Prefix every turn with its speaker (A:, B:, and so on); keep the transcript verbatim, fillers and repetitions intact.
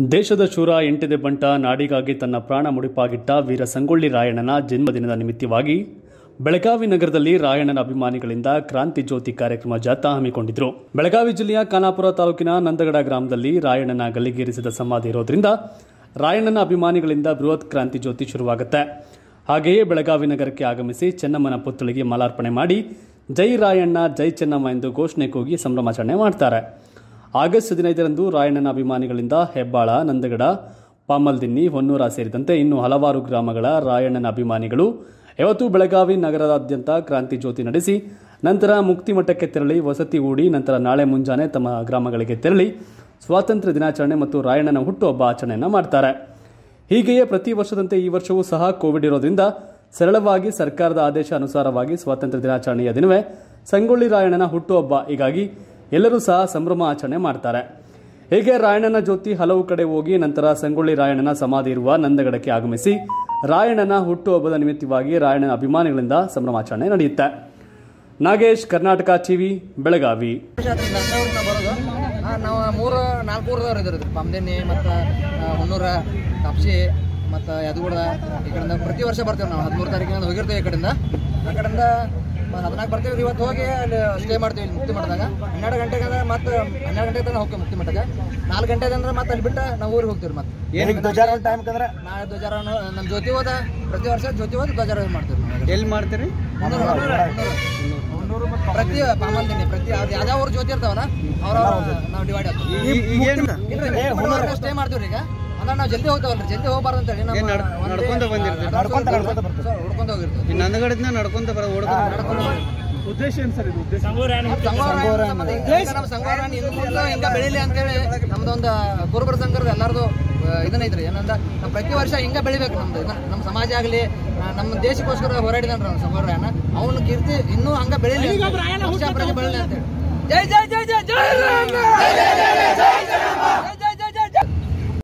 A: ದೇಶದ ಶೂರ ಎಂಟಿದೆ ಬಂಟ ನಾಡಿಗಾಗಿ ತನ್ನ ಪ್ರಾಣ ಮುಡಿಪಾಗಿಟ್ಟ ವೀರ ಸಂಗೊಳ್ಳಿ ರಾಯಣ್ಣನ ಜನ್ಮದಿನದ ನಿಮಿತ್ತವಾಗಿ ಬೆಳಗಾವಿ ನಗರದಲ್ಲಿ ರಾಯಣ್ಣನ ಅಭಿಮಾನಿಗಳಿಂದ ಕ್ರಾಂತಿ ಜ್ಯೋತಿ ಕಾರ್ಯಕ್ರಮ ಜಾಥಾ ಹಮ್ಮಿಕೊಂಡಿದ್ರು. ಬೆಳಗಾವಿ ಜಿಲ್ಲೆಯ ಖಾನಾಪುರ ತಾಲೂಕಿನ ನಂದಗಡ ಗ್ರಾಮದಲ್ಲಿ ರಾಯಣ್ಣನ ಗಲ್ಲಿಗೇರಿಸಿದ ಸಮಾಧಿ ಇರೋದ್ರಿಂದ ರಾಯಣ್ಣನ ಅಭಿಮಾನಿಗಳಿಂದ ಬೃಹತ್ ಕ್ರಾಂತಿ ಜ್ಯೋತಿ ಶುರುವಾಗುತ್ತೆ. ಹಾಗೆಯೇ ಬೆಳಗಾವಿ ನಗರಕ್ಕೆ ಆಗಮಿಸಿ ಚೆನ್ನಮ್ಮನ ಪುತ್ಥಳಿಗೆ ಮಾಲಾರ್ಪಣೆ ಮಾಡಿ ಜೈ ರಾಯಣ್ಣ ಜೈ ಚೆನ್ನಮ್ಮ ಎಂದು ಘೋಷಣೆ ಕೂಗಿ ಸಂಭ್ರಮಾಚರಣೆ ಮಾಡ್ತಾರೆ. ಆಗಸ್ಟ್ ಹದಿನೈದರಂದು ರಾಯಣ್ಣನ ಅಭಿಮಾನಿಗಳಿಂದ ಹೆಬ್ಬಾಳ, ನಂದಗಡ, ಪಾಮಲ್ದಿನ್ನಿ, ಹೊನ್ನೂರ ಸೇರಿದಂತೆ ಇನ್ನೂ ಹಲವಾರು ಗ್ರಾಮಗಳ ರಾಯಣ್ಣನ ಅಭಿಮಾನಿಗಳು ಇವತ್ತು ಬೆಳಗಾವಿ ನಗರದಾದ್ಯಂತ ಕ್ರಾಂತಿ ಜ್ಯೋತಿ ನಡೆಸಿ ನಂತರ ಮುಕ್ತಿಮಠಕ್ಕೆ ತೆರಳಿ ವಸತಿ ಹೂಡಿ ನಂತರ ನಾಳೆ ಮುಂಜಾನೆ ತಮ್ಮ ಗ್ರಾಮಗಳಿಗೆ ತೆರಳಿ ಸ್ವಾತಂತ್ರ್ಯ ದಿನಾಚರಣೆ ಮತ್ತು ರಾಯಣ್ಣನ ಹುಟ್ಟುಹಬ್ಬ ಆಚರಣೆಯನ್ನು ಮಾಡ್ತಾರೆ. ಹೀಗೆಯೇ ಪ್ರತಿ ವರ್ಷದಂತೆ ಈ ವರ್ಷವೂ ಸಹ ಕೋವಿಡ್ ಇರೋದ್ರಿಂದ ಸರಳವಾಗಿ ಸರ್ಕಾರದ ಆದೇಶ ಅನುಸಾರವಾಗಿ ಸ್ವಾತಂತ್ರ್ಯ ದಿನಾಚರಣೆಯ ದಿನವೇ ಸಂಗೊಳ್ಳಿ ರಾಯಣ್ಣನ ಹುಟ್ಟುಹಬ್ಬ. ಹೀಗಾಗಿ ಎಲ್ಲರೂ ಸಹ ಸಂಭ್ರಮ ಆಚರಣೆ ಮಾಡ್ತಾರೆ. ಹೀಗೆ ರಾಯಣ್ಣನ ಜ್ಯೋತಿ ಹಲವು ಕಡೆ ಹೋಗಿ ನಂತರ ಸಂಗೊಳ್ಳಿ ರಾಯಣ್ಣನ ಸಮಾಧಿ ಇರುವ ನಂದಗಡಕ್ಕೆ ಆಗಮಿಸಿ ರಾಯಣ್ಣನ ಹುಟ್ಟುಹಬ್ಬದ ನಿಮಿತ್ತವಾಗಿ ರಾಯಣ್ಣನ ಅಭಿಮಾನಿಗಳಿಂದ ಸಂಭ್ರಮಾಚರಣೆ ನಡೆಯುತ್ತೆ. ನಾಗೇಶ್, ಕರ್ನಾಟಕ ಟಿವಿ, ಬೆಳಗಾವಿ.
B: ನಾವು ಮೂರು ನಾಲ್ಕು ಊರದವ್ರು ಇದ್ರಿ, ಪಾಮದಿನ್ನಿ ಮತ್ತು ಹೊನ್ನೂರ, ಕಾಪ್ಸಿ ಮತ್ತು ಯದಗೂಡ. ಈ ಕಡೆಯಿಂದ ಪ್ರತಿ ವರ್ಷ ಬರ್ತೀವಿ ನಾವು. ಹದಿಮೂರು ತಾರೀಕಿನಿಂದ ಹೋಗಿರ್ತೀವಿ ಈ ಕಡೆಯಿಂದ. ಆ ಕಡೆಯಿಂದ ಹದಿನಾಲ್ಕು ಬರ್ತೀವಿ. ಇವತ್ತು ಹೋಗಿ ಅಲ್ಲಿ ಸ್ಟೇ ಮಾಡ್ತೀವಿ ಇಲ್ಲಿ ಮುಕ್ತಿ ಮಠದಾಗ. ಹನ್ನೆರಡು ಗಂಟೆಗೆ ಅಂದ್ರೆ ಮತ್ತೆ ಹನ್ನೆರಡು ಗಂಟೆಗೆ ತನಕ ಹೋಗ್ತೀವಿ ಮುಕ್ತಿ ಮಠಕ್ಕೆ. ನಾಲ್ಕು ಗಂಟೆಗೆ ಅಂದ್ರೆ ಮತ್ತೆ ಅಲ್ಲಿ ಬಿಟ್ಟು ನಾವು ಊರಿಗೆ ಹೋಗ್ತೀವಿ. ಮತ್ತೆ ಟೈಮ್ ಅಂದ್ರೆ ನಾಳೆ ಧ್ವಜಾರ ನಮ್ಮ ಜ್ಯೋತಿ ಹೋದ ಪ್ರತಿ ವರ್ಷ ಜ್ಯೋತಿ ಹೋದ ಧ್ವಜಾರ ಮಾಡ್ತೀವಿ.
C: ಎಲ್ಲಿ ಮಾಡ್ತೀರಿ?
B: ಪ್ರತಿ ಪಾಮಲ್ದಿನಿ ಪ್ರತಿ ಯಾವ್ಯಾವ ಊರು ಜ್ಯೋತಿ ಇರ್ತಾವಲ್ಲ ಅವ್ರ ನಾವು ಡಿವೈಡ್ ಆಗ್ತೀವಿ. ಸ್ಟೇ ಮಾಡ್ತೀವಿ ಈಗ. ಅಂದ್ರೆ ನಾವು ಜಲ್ದಿ ಹೋಗ್ತಾವಲ್ರಿ, ಜಲ್ದಿ ಹೋಗ್ಬಾರ್ದು ಅಂತ ಹೇಳಿ
C: ನಡ್ಕೊಂತ ಬಂದಿರ್ತೀವಿ.
B: ಹುಡ್ಕೊಂತ ಹೋಗಿರ್ತೀವಿ.
C: ನಂದಗಡದಿಂದ ನಡ್ಕೊಂತ ಬರ
D: ಉದ್ದೇಶ ಏನು ಸರ್? ಇದು ಉದ್ದೇಶ
B: ನಮ್ಮ ಸಂಘರಾಣಿ ಹಿಂಗ ಬೆಳಿಲಿ ಅಂತೇಳಿ ನಮ್ದೊಂದು ಕುರುಬರ ಸಂಘದ ಎಲ್ಲಾರ್ದು ಇದನ್ನ ಐತ್ರಿ. ಏನಂದ ನಾವು ಪ್ರತಿ ವರ್ಷ ಹಿಂಗ ಬೆಳಿಬೇಕು. ನಮ್ದು ನಮ್ಮ ಸಮಾಜ ಆಗಲಿ ನಮ್ಮ ದೇಶಕ್ಕೋಸ್ಕರ ಹೋರಾಡಿದನ್ರಿ ನಮ್ಮ ಸಂಘರಾಯಣ. ಅವನ ಕೀರ್ತಿ ಇನ್ನೂ ಹಂಗ ಬೆಳಿಲಿ, ಬೆಳಿಲಿ ಅಂತೇಳಿ. ಜೈ ಜೈ ಜೈ ಜೈ ಜೈ